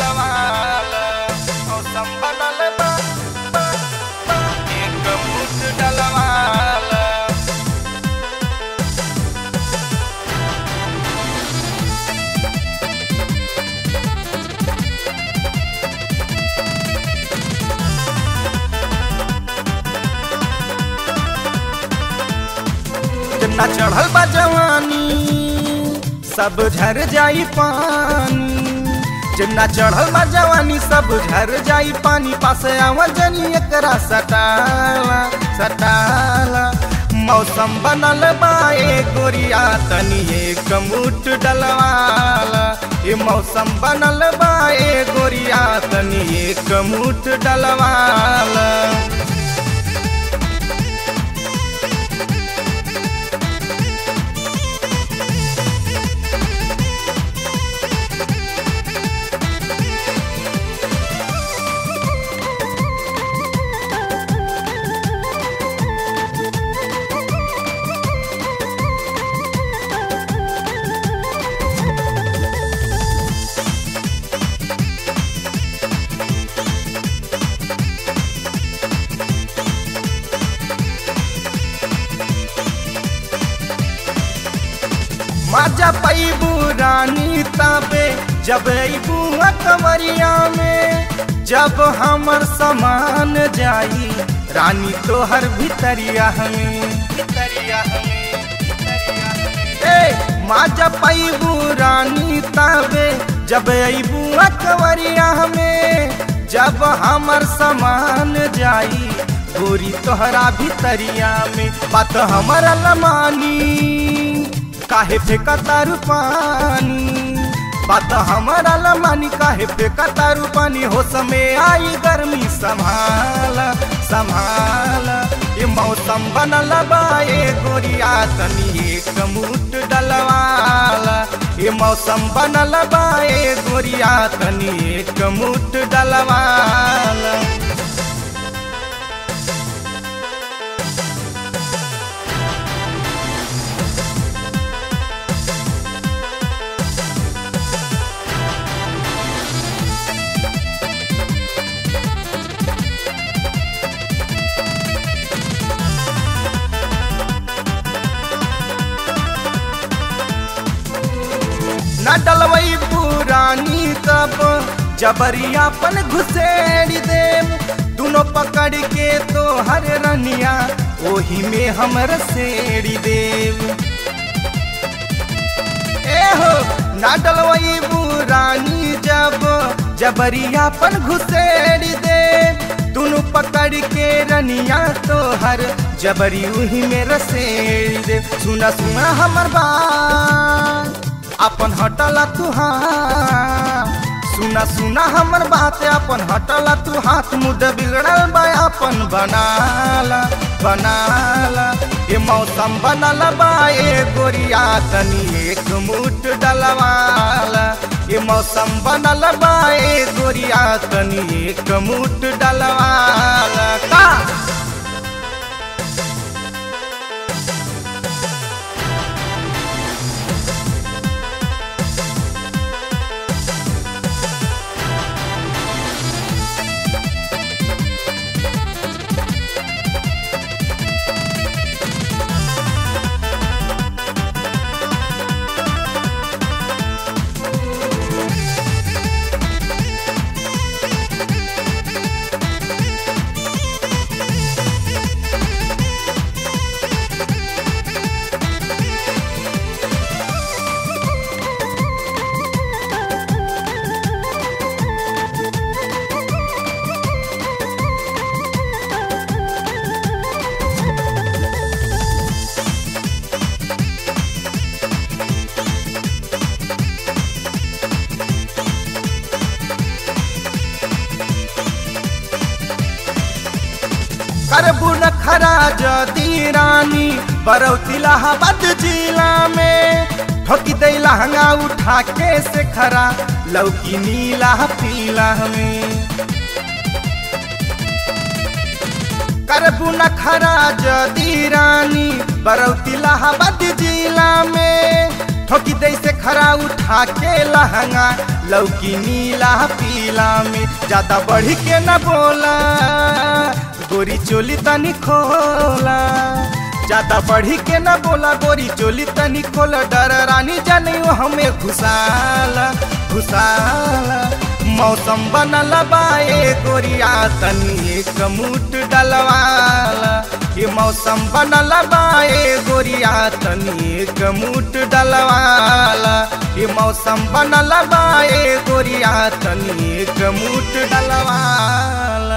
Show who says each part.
Speaker 1: डलवाला मौसम बनल बा एक मुठ डलवाला। जना चढ़ल बा जवानी सब झर जाई पानी, जना चढ़ल बा जवानी सब झर जाई पानी। पास आवाजनी एकरा सटाला सटाला मौसम बनल बा ए गोरिया तनी एक मुठ डलवाला। ये मौसम बनल बा ए गोरिया तनी एक मुठ डलवाला। मजा पैबू रानी ताबे जब अबू कमरिया में, जब हमर समान जाई रानी तोहर भितरिया हमें भितरिया हमें। मजा पैबू रानी ताबे जब अबू कमरिया में, जब हमर समान जाई गोरी तोहरा भितरिया में। बात हमारा लमानी काहे फेंका तारू पानी, बात हमारा लमानी काहे फेंका तारू पानी। हो समय आई गर्मी संभाला संभाला। ये मौसम बनल बा ए गोरिया तनी एक मुठ डलवाला। ये मौसम बनल बा ए गोरिया तनी एक मुठ डलवाला। न डलवई पुरानी तब जबरियापन घुसेड़ देव, दोनों पकड़ के तो हर रनिया ओही में हमर सेड़ी देव। एहो न डलवई पुरानी जब जबरियापन घुसेड़ देव, दोनों पकड़ के रनिया तो हर जबरी ओही में रसेड़ देव। सुना सुना हमर बात अपन हटला तू हाथ, सुना सुना हमर बात अपन हटला तू हाथ। मुद बिगड़ल बा अपन बनाला बनाला। ये मौसम बनल बा ए गोरिया तनी एक मुठ डलवाला। ये मौसम बनल बा ए गोरिया तनी एक मुठ डलवाला। का करबू नखरा जदी रानी बरौती इलाहाबाद जिला में, ठोकी दे लहंगा उठा के से खरा लौकी नीला पीला में। करबू नखरा जदी रानी बरौती इलाहाबाद जिला में, ठोकी दे से खरा उठा के लहंगा लौकी नीला पीला में ज्यादा बढ़ के न बोला गोरी चोली तनी खोला ज्यादा बढ़ी के न बोला गोरी चोली तनी खोला डर रानी जानी हमें घुसाला घुसाला मौसम बनल बाए गोरिया तनी एक मुठ डलवाला ये मौसम बनल बाए गोरिया तनी एक मुठ डलवाला ये मौसम बनल बाए गोरिया तनी एक मुठ डलवाला।